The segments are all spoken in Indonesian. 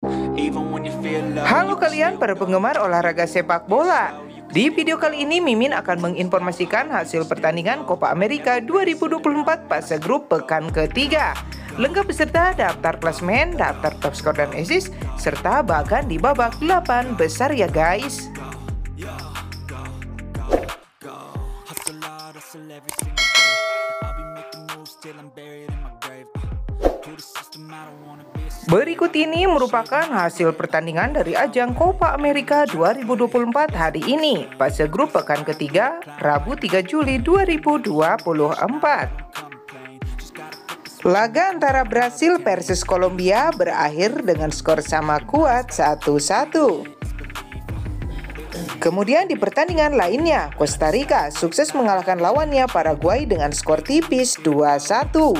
Halo kalian para penggemar olahraga sepak bola. Di video kali ini Mimin akan menginformasikan hasil pertandingan Copa America 2024 fase grup pekan ketiga. Lengkap beserta daftar klasemen, daftar top skor dan assist, serta bahkan di babak 8 besar ya guys. Berikut ini merupakan hasil pertandingan dari ajang Copa America 2024 hari ini, fase grup pekan ketiga, Rabu 3 Juli 2024. Laga antara Brasil versus Kolombia berakhir dengan skor sama kuat 1-1. Kemudian di pertandingan lainnya, Costa Rica sukses mengalahkan lawannya Paraguay dengan skor tipis 2-1.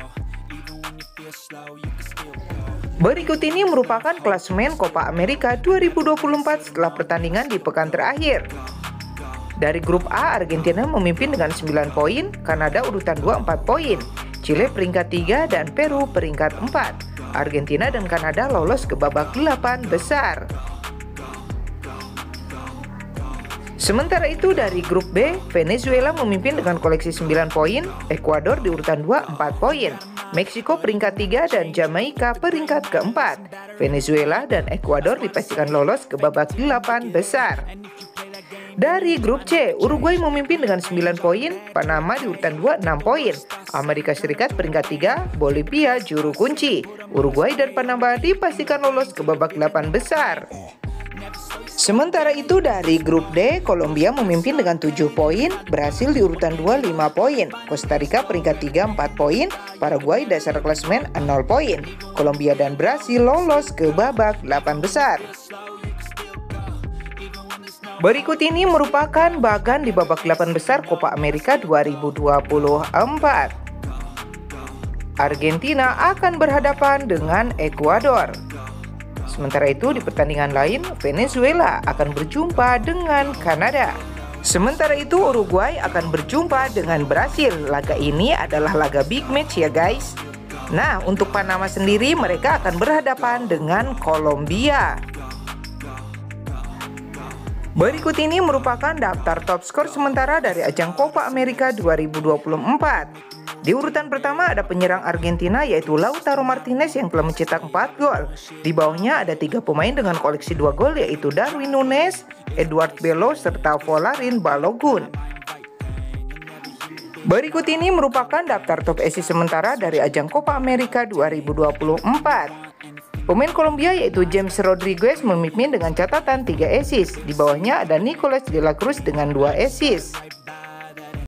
Berikut ini merupakan klasemen Copa America 2024 setelah pertandingan di pekan terakhir. Dari grup A, Argentina memimpin dengan 9 poin, Kanada urutan 2 4 poin, Chile peringkat 3 dan Peru peringkat 4. Argentina dan Kanada lolos ke babak 8 besar. Sementara itu dari grup B, Venezuela memimpin dengan koleksi 9 poin, Ekuador di urutan 2 4 poin, Meksiko peringkat 3 dan Jamaika peringkat keempat. Venezuela dan Ekuador dipastikan lolos ke babak 8 besar. Dari grup C, Uruguay memimpin dengan 9 poin, Panama di urutan 2 6 poin, Amerika Serikat peringkat 3, Bolivia juru kunci. Uruguay dan Panama dipastikan lolos ke babak 8 besar. Sementara itu dari grup D, Kolombia memimpin dengan 7 poin, Brasil di urutan 2 5 poin, Costa Rica peringkat 3 4 poin, Paraguay dasar klasemen 0 poin. Kolombia dan Brasil lolos ke babak 8 besar. Berikut ini merupakan bagan di babak 8 besar Copa America 2024. Argentina akan berhadapan dengan Ekuador. Sementara itu di pertandingan lain, Venezuela akan berjumpa dengan Kanada. Sementara itu Uruguay akan berjumpa dengan Brasil. Laga ini adalah laga big match ya guys. Nah, untuk Panama sendiri mereka akan berhadapan dengan Kolombia. Berikut ini merupakan daftar top skor sementara dari ajang Copa America 2024. Di urutan pertama ada penyerang Argentina yaitu Lautaro Martinez yang telah mencetak 4 gol. Di bawahnya ada 3 pemain dengan koleksi 2 gol yaitu Darwin Núñez, Eduard Bello, serta Volarin Balogun. Berikut ini merupakan daftar top assist sementara dari ajang Copa America 2024. Pemain Kolombia yaitu James Rodriguez memimpin dengan catatan 3 assist. Di bawahnya ada Nicolas de la Cruz dengan 2 assist.